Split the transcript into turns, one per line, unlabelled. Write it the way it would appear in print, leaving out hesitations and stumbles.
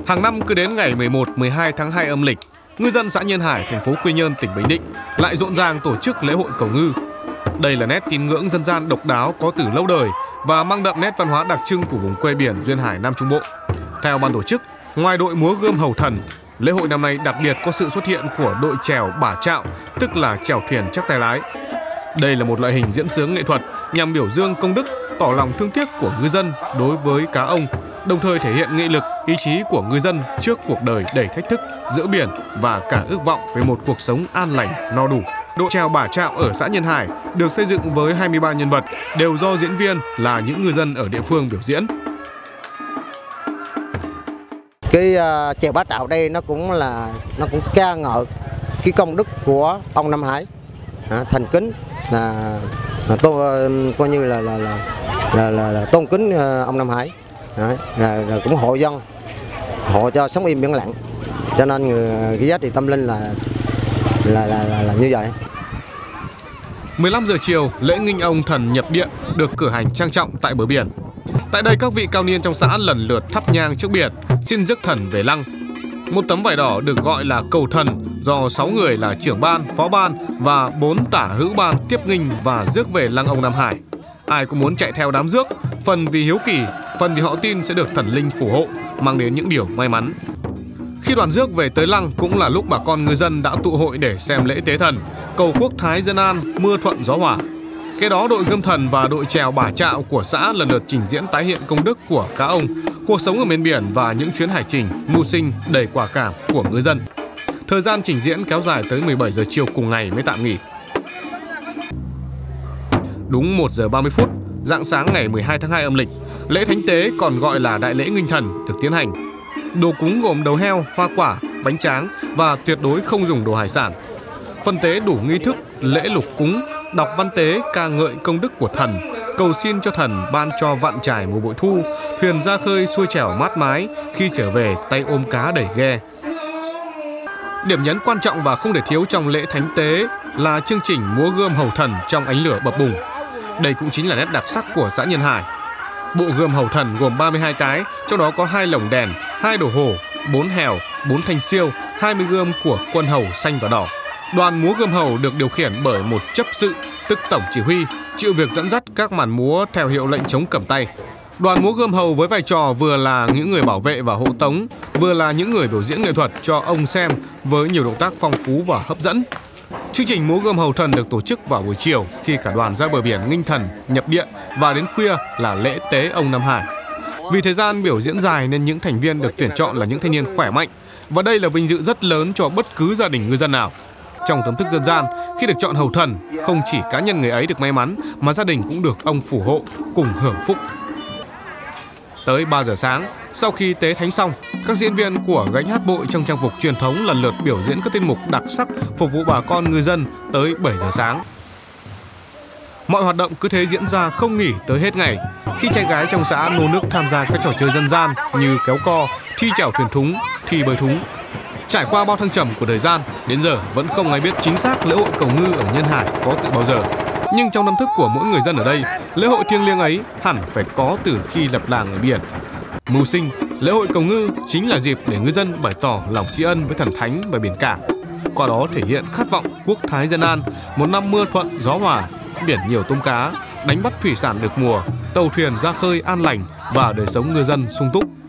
Hàng năm cứ đến ngày 11, 12 tháng 2 âm lịch, ngư dân xã Nhân Hải, thành phố Quy Nhơn, tỉnh Bình Định lại rộn ràng tổ chức lễ hội cầu ngư. Đây là nét tín ngưỡng dân gian độc đáo có từ lâu đời và mang đậm nét văn hóa đặc trưng của vùng quê biển duyên hải Nam Trung Bộ. Theo ban tổ chức, ngoài đội múa gươm hầu thần, lễ hội năm nay đặc biệt có sự xuất hiện của đội chèo bả trạo, tức là chèo thuyền chắc tay lái. Đây là một loại hình diễn xướng nghệ thuật nhằm biểu dương công đức, tỏ lòng thương tiếc của ngư dân đối với cá ông, đồng thời thể hiện nghị lực, ý chí của ngư dân trước cuộc đời đầy thách thức giữa biển và cả ước vọng về một cuộc sống an lành, no đủ. Đội chèo bả trạo ở xã Nhân Hải được xây dựng với 23 nhân vật, đều do diễn viên là những ngư dân ở địa phương biểu diễn.
Cái chèo bả trạo đây nó cũng ca ngợi cái công đức của ông Nam Hải, thành kính coi như là tôn kính ông Nam Hải, là cũng hộ dân, hộ cho sống im biển lặng, cho nên cái giá trị tâm linh là như vậy.
15 giờ chiều, lễ nghinh ông thần nhập điện được cử hành trang trọng tại bờ biển. Tại đây các vị cao niên trong xã lần lượt thắp nhang trước biển, xin rước thần về lăng. Một tấm vải đỏ được gọi là cầu thần do 6 người là trưởng ban, phó ban và 4 tả hữu ban tiếp nghinh và rước về lăng ông Nam Hải. Ai cũng muốn chạy theo đám rước, phần vì hiếu kỳ, phần vì họ tin sẽ được thần linh phù hộ, mang đến những điều may mắn. Khi đoàn rước về tới lăng cũng là lúc bà con ngư dân đã tụ hội để xem lễ tế thần, cầu quốc thái dân an, mưa thuận gió hòa. Kế đó đội gươm thần và đội chèo bả trạo của xã lần lượt trình diễn tái hiện công đức của cá ông, cuộc sống ở miền biển và những chuyến hải trình mưu sinh đầy quả cảm của ngư dân. Thời gian trình diễn kéo dài tới 17 giờ chiều cùng ngày mới tạm nghỉ. Đúng 1 giờ 30 phút, rạng sáng ngày 12 tháng 2 âm lịch, lễ thánh tế còn gọi là đại lễ nghinh thần được tiến hành. Đồ cúng gồm đầu heo, hoa quả, bánh tráng và tuyệt đối không dùng đồ hải sản. Phần tế đủ nghi thức lễ lục cúng, đọc văn tế ca ngợi công đức của thần, cầu xin cho thần ban cho vạn trải mùa bội thu, thuyền ra khơi xuôi chèo mát mái, khi trở về tay ôm cá đầy ghe. Điểm nhấn quan trọng và không thể thiếu trong lễ thánh tế là chương trình múa gươm hầu thần trong ánh lửa bập bùng. Đây cũng chính là nét đặc sắc của xã Nhân Hải. Bộ gươm hầu thần gồm 32 cái, trong đó có 2 lồng đèn, 2 đồ hổ, 4 hèo, 4 thanh siêu, 20 gươm của quân hầu xanh và đỏ. Đoàn múa gươm hầu được điều khiển bởi một chấp sự, tức tổng chỉ huy, chịu việc dẫn dắt các màn múa theo hiệu lệnh trống cầm tay. Đoàn múa gươm hầu với vai trò vừa là những người bảo vệ và hộ tống, vừa là những người biểu diễn nghệ thuật cho ông xem với nhiều động tác phong phú và hấp dẫn. Chương trình múa gươm hầu thần được tổ chức vào buổi chiều khi cả đoàn ra bờ biển nghinh thần, nhập điện và đến khuya là lễ tế ông Nam Hải. Vì thời gian biểu diễn dài nên những thành viên được tuyển chọn là những thanh niên khỏe mạnh, và đây là vinh dự rất lớn cho bất cứ gia đình ngư dân nào. Trong tâm thức dân gian, khi được chọn hầu thần, không chỉ cá nhân người ấy được may mắn mà gia đình cũng được ông phù hộ cùng hưởng phúc. Tới 3 giờ sáng, sau khi tế thánh xong, các diễn viên của gánh hát bội trong trang phục truyền thống lần lượt biểu diễn các tiết mục đặc sắc phục vụ bà con ngư dân tới 7 giờ sáng. Mọi hoạt động cứ thế diễn ra không nghỉ tới hết ngày, khi trai gái trong xã nô nức tham gia các trò chơi dân gian như kéo co, thi chèo thuyền thúng, thi bơi thúng. Trải qua bao thăng trầm của thời gian, đến giờ vẫn không ai biết chính xác lễ hội cầu ngư ở Nhân Hải có từ bao giờ. Nhưng trong tâm thức của mỗi người dân ở đây, lễ hội thiêng liêng ấy hẳn phải có từ khi lập làng ở biển. Mưu sinh, lễ hội cầu ngư chính là dịp để ngư dân bày tỏ lòng tri ân với thần thánh và biển cả. Qua đó thể hiện khát vọng quốc thái dân an, một năm mưa thuận gió hòa, biển nhiều tôm cá, đánh bắt thủy sản được mùa, tàu thuyền ra khơi an lành và đời sống ngư dân sung túc.